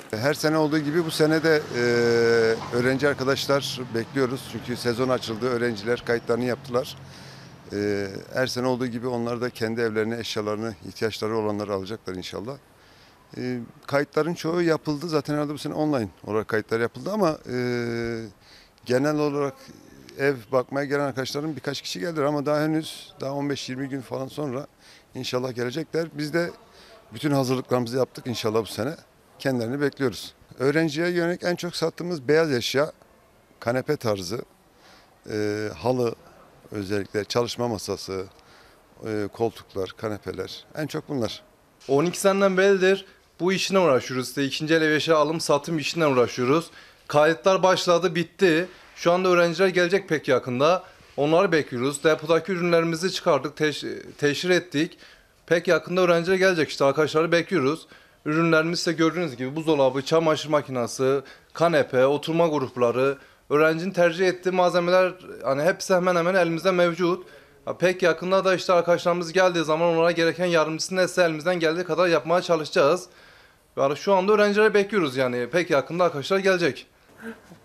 Her sene olduğu gibi bu sene de öğrenci arkadaşlar bekliyoruz. Çünkü sezon açıldı, öğrenciler kayıtlarını yaptılar. Her sene olduğu gibi onlar da kendi evlerine eşyalarını, ihtiyaçları olanları alacaklar inşallah. Kayıtların çoğu yapıldı. Zaten herhalde bu sene online olarak kayıtlar yapıldı ama genel olarak ev bakmaya gelen arkadaşların birkaç kişi geldi ama daha 15-20 gün falan sonra inşallah gelecekler. Biz de bütün hazırlıklarımızı yaptık inşallah bu sene. Kendilerini bekliyoruz. Öğrenciye yönelik en çok sattığımız beyaz eşya, kanepe tarzı, halı, özellikle çalışma masası, koltuklar, kanepeler. En çok bunlar. 12 seneden beridir bu işine uğraşıyoruz. İşte ikinci el ev eşya alım satım işine uğraşıyoruz. Kayıtlar başladı, bitti. Şu anda öğrenciler gelecek pek yakında. Onları bekliyoruz. Depodaki ürünlerimizi çıkardık, teşhir ettik. Pek yakında öğrenciler gelecek, işte arkadaşları bekliyoruz. Ürünlerimiz ise gördüğünüz gibi buzdolabı, çamaşır makinesi, kanepe, oturma grupları, öğrencinin tercih ettiği malzemeler hani hepsi hemen hemen elimizde mevcut. Pek yakında da işte arkadaşlarımız geldiği zaman onlara gereken yardımcısını ise elimizden geldiği kadar yapmaya çalışacağız. Yani şu anda öğrencileri bekliyoruz yani. Pek yakında arkadaşlar gelecek.